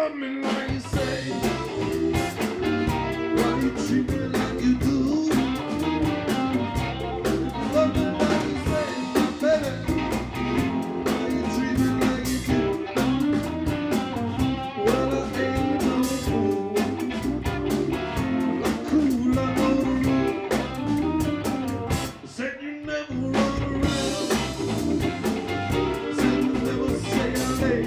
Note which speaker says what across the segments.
Speaker 1: love me like you say? Why you treat me like you do? Love me like you say, baby. Why you treat me like you do? Well, I ain't no fool. I'm cool, I know the rule. Said you never run around. Said you never say I lay.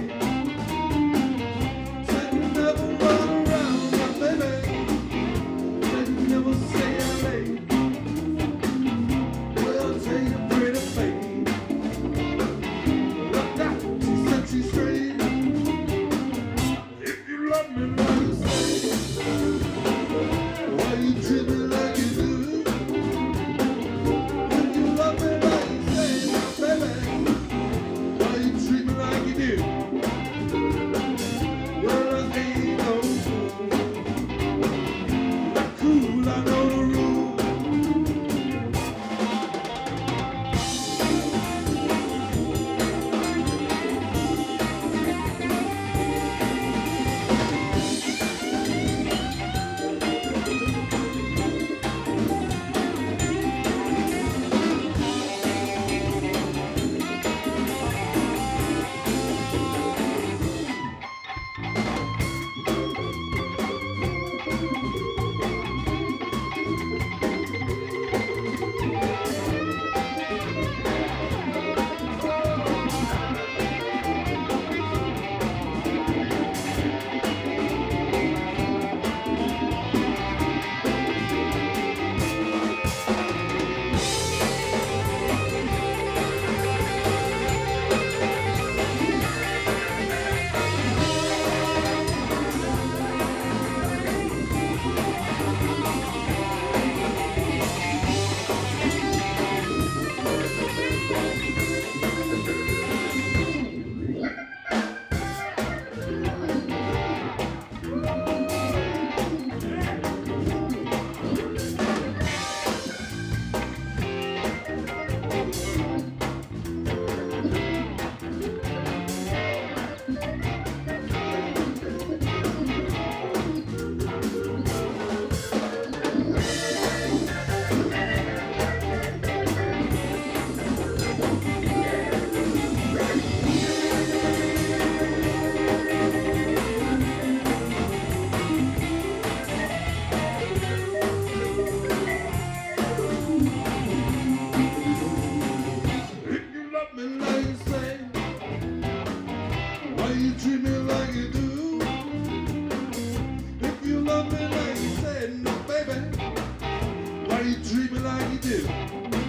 Speaker 1: Said you never run around, my baby. Said you never say I lay. Well, I'll tell you pretty babe. Look out, she said she's straight. If you love me like you say, why you treat me like you do? If you love me like you say, my baby, why you treat me like you do? Well, I ain't no fool. I'm cool, I know the rules. Why you treat me like you do? If you love me like you said, no baby, why you treat me like you do?